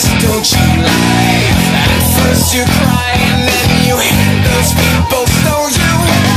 this, don't you lie. At first you cry and then you hate those people, so you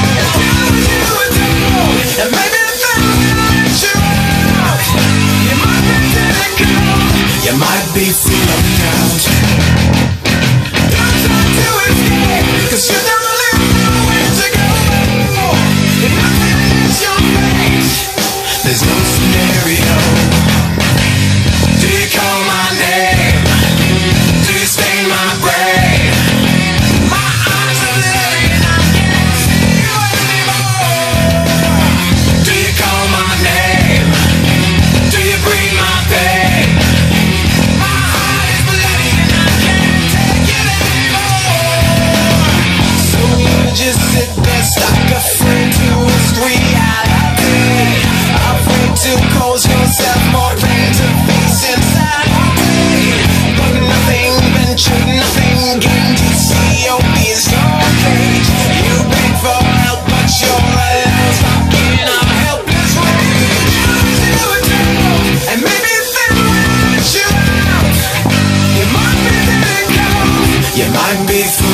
and maybe they'll let you out. You might be cynical, you might be full of doubt. Don't try to escape, 'cause you don't really know where to go. If nothing is your fate, there's no scenario. Do you call my name? Do you stain my brain? My eyes are living and I can't see you anymore. Do you call my name? Do you breathe my pain? My heart is bleeding and I can't take it anymore. So you just sit there stuck, afraid to risk reality, afraid to cause yourself more pain to face inside. But nothing ventured, nothing gained. You see your peers, your cage. You beg for help, but you're alone, stuck in a helpless rage. And maybe they'll let you out. You might be cynical, you might be